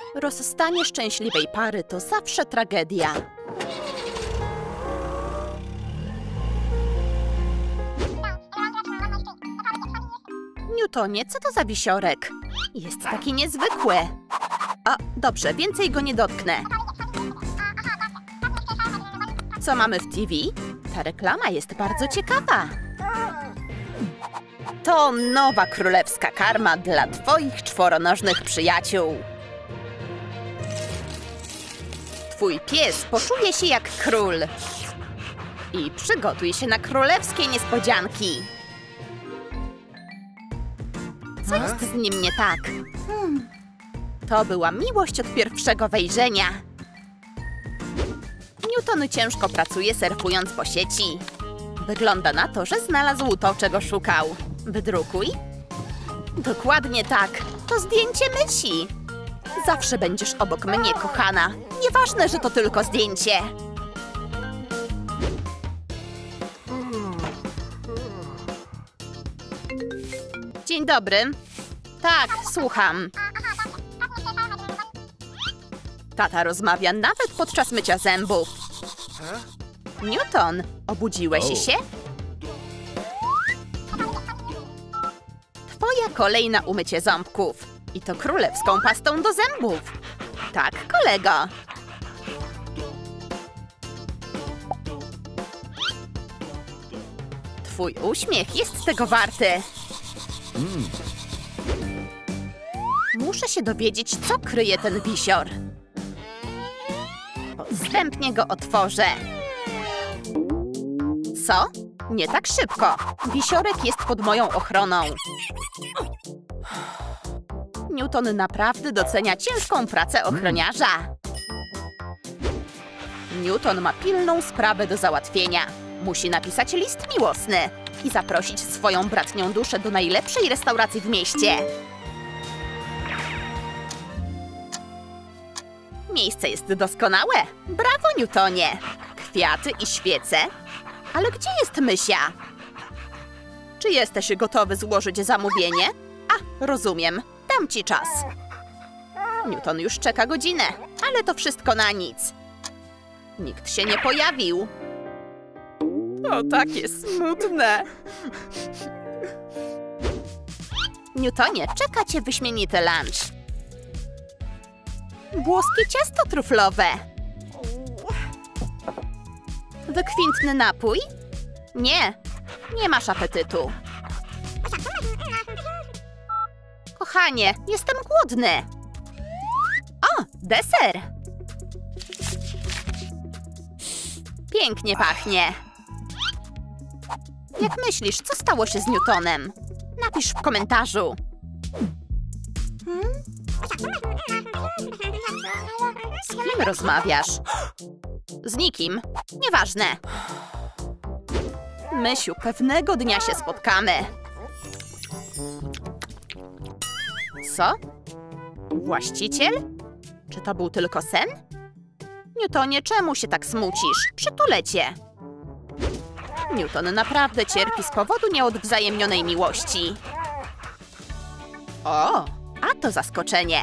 Rozstanie szczęśliwej pary to zawsze tragedia. Newtonie, co to za wisiorek? Jest taki niezwykły. O, dobrze, więcej go nie dotknę. Co mamy w TV? Ta reklama jest bardzo ciekawa. To nowa królewska karma dla twoich czworonożnych przyjaciół. Twój pies poczuje się jak król. I przygotuj się na królewskie niespodzianki. Co jest z nim nie tak? To była miłość od pierwszego wejrzenia. Newton ciężko pracuje, surfując po sieci. Wygląda na to, że znalazł to, czego szukał. Wydrukuj. Dokładnie tak. To zdjęcie mysi. Zawsze będziesz obok mnie, kochana. Nieważne, że to tylko zdjęcie. Dzień dobry. Tak, słucham. Tata rozmawia nawet podczas mycia zębów. Newton, obudziłeś się? Twoja kolej na umycie ząbków. I to królewską pastą do zębów. Tak, kolego. Twój uśmiech jest tego warty. Muszę się dowiedzieć, co kryje ten wisior. Podstępnie go otworzę. Co? Nie tak szybko. Wisiorek jest pod moją ochroną. Newton naprawdę docenia ciężką pracę ochroniarza. Newton ma pilną sprawę do załatwienia. Musi napisać list miłosny i zaprosić swoją bratnią duszę do najlepszej restauracji w mieście. Miejsce jest doskonałe. Brawo, Newtonie! Kwiaty i świece. Ale gdzie jest Mysia? Czy jesteś gotowy złożyć zamówienie? A, rozumiem. Dam ci czas. Newton już czeka godzinę, ale to wszystko na nic. Nikt się nie pojawił. To takie smutne. Newtonie, czeka cię wyśmienity lunch. Włoskie ciasto truflowe. Wykwintny napój? Nie, nie masz apetytu. Kochanie, jestem głodny. O, deser. Pięknie pachnie. Jak myślisz, co stało się z Newtonem? Napisz w komentarzu. Z kim rozmawiasz? Z nikim. Nieważne. Mysiu, pewnego dnia się spotkamy. Co? Właściciel? Czy to był tylko sen? Newtonie, czemu się tak smucisz? Przytulę cię. Newton naprawdę cierpi z powodu nieodwzajemnionej miłości. O, a to zaskoczenie.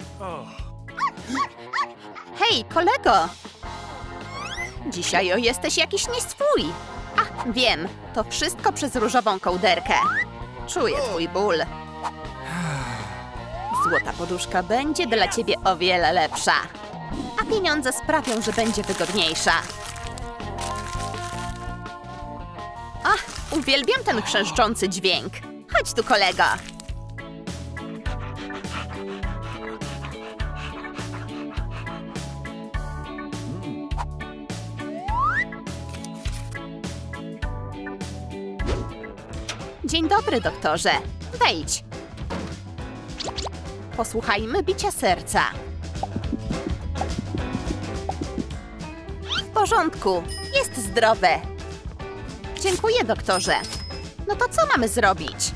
Hej, kolego! Dzisiaj jesteś jakiś nieswój. A, wiem, to wszystko przez różową kołderkę. Czuję twój ból. Złota poduszka będzie dla ciebie o wiele lepsza. A pieniądze sprawią, że będzie wygodniejsza. Ach, uwielbiam ten chrzęszczący dźwięk. Chodź tu, kolego. Dzień dobry, doktorze. Wejdź. Posłuchajmy bicia serca. W porządku. Jest zdrowe. Dziękuję, doktorze. No to co mamy zrobić?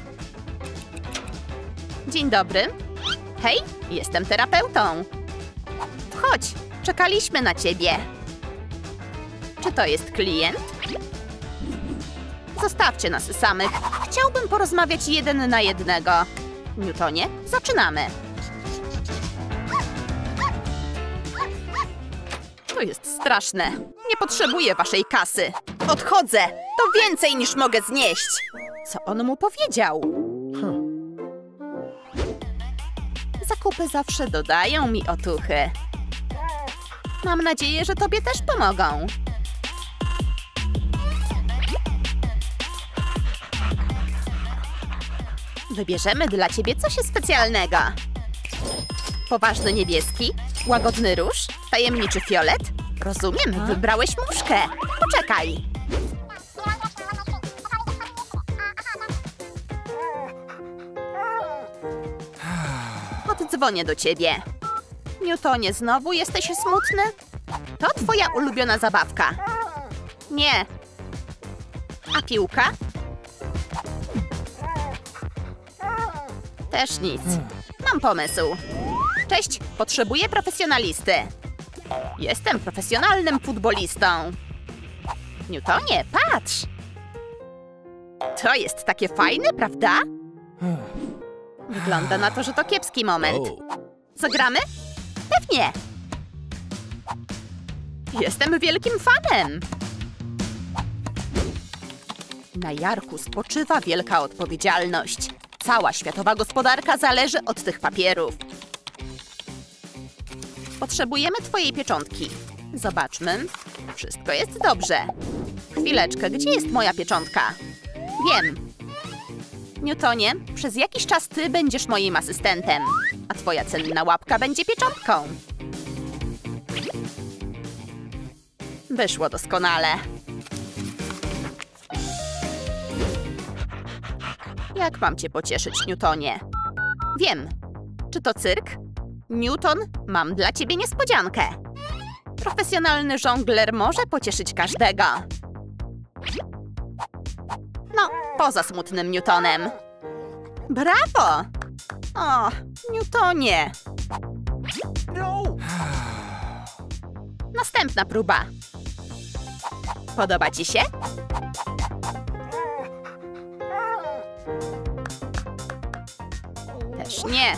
Dzień dobry. Hej, jestem terapeutą. Chodź, czekaliśmy na ciebie. Czy to jest klient? Zostawcie nas samych. Chciałbym porozmawiać 1 na 1. Newtonie, zaczynamy. To jest straszne. Nie potrzebuję waszej kasy. Odchodzę. To więcej niż mogę znieść. Co on mu powiedział? Zakupy zawsze dodają mi otuchy. Mam nadzieję, że tobie też pomogą. Wybierzemy dla ciebie coś specjalnego. Poważny niebieski, łagodny róż, tajemniczy fiolet. Rozumiem, wybrałeś muszkę. Poczekaj. Oddzwonię do ciebie. Newtonie, znowu jesteś smutny? To twoja ulubiona zabawka. Nie. A piłka? Też nic. Mam pomysł. Cześć, potrzebuję profesjonalisty. Jestem profesjonalnym futbolistą. Newtonie, patrz! To jest takie fajne, prawda? Wygląda na to, że to kiepski moment. Zagramy? Pewnie! Jestem wielkim fanem! Na Jarku spoczywa wielka odpowiedzialność. Cała światowa gospodarka zależy od tych papierów. Potrzebujemy twojej pieczątki. Zobaczmy. Wszystko jest dobrze. Chwileczkę, gdzie jest moja pieczątka? Wiem. Newtonie, przez jakiś czas ty będziesz moim asystentem, a twoja cenna łapka będzie pieczątką. Wyszło doskonale. Jak mam cię pocieszyć, Newtonie? Wiem. Czy to cyrk? Newton, mam dla ciebie niespodziankę. Profesjonalny żongler może pocieszyć każdego. No, poza smutnym Newtonem. Brawo! O, Newtonie! Następna próba. Podoba ci się? Też nie.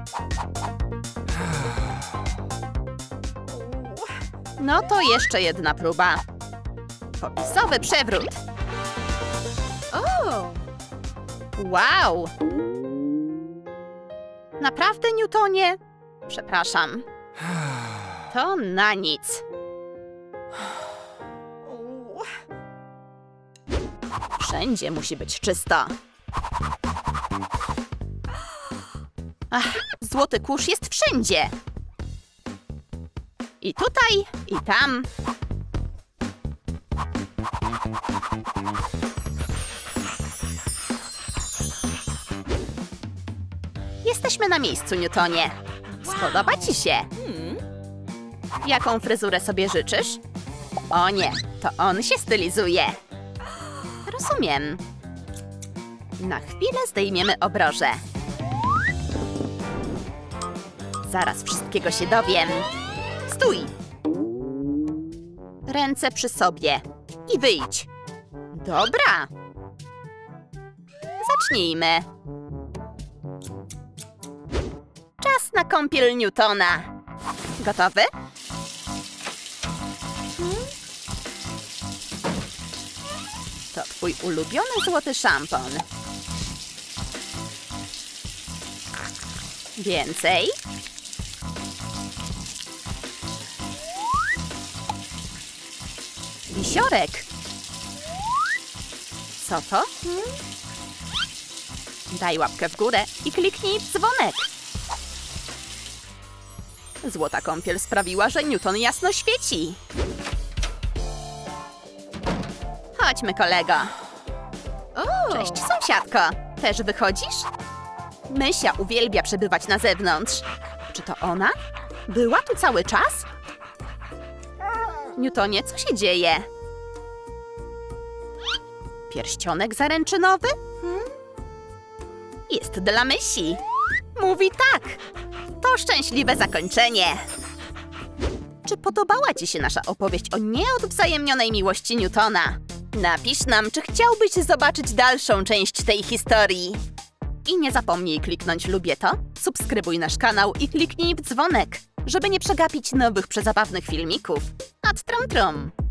No to jeszcze jedna próba. Popisowy przewrót. O! Wow! Naprawdę, Newtonie? Przepraszam. To na nic. Wszędzie musi być czysto. Ach, złoty kurz jest wszędzie. I tutaj, i tam. Jesteśmy na miejscu, Newtonie. Spodoba ci się? Jaką fryzurę sobie życzysz? O nie, to on się stylizuje. Rozumiem. Na chwilę zdejmiemy obroże. Zaraz wszystkiego się dowiem. Stój! Ręce przy sobie. I wyjdź. Dobra. Zacznijmy. Czas na kąpiel Newtona. Gotowy? To twój ulubiony złoty szampon. Więcej. Wisiorek. Co to? Daj łapkę w górę i kliknij w dzwonek. Złota kąpiel sprawiła, że Newton jasno świeci. Chodźmy, kolego. Cześć, sąsiadko. Też wychodzisz? Mysia uwielbia przebywać na zewnątrz. Czy to ona? Była tu cały czas? Newtonie, co się dzieje? Pierścionek zaręczynowy? Jest dla mysi. Mówi tak. To szczęśliwe zakończenie. Czy podobała ci się nasza opowieść o nieodwzajemnionej miłości Newtona? Napisz nam, czy chciałbyś zobaczyć dalszą część tej historii. I nie zapomnij kliknąć lubię to, subskrybuj nasz kanał i kliknij w dzwonek, żeby nie przegapić nowych przezabawnych filmików. At trum trum.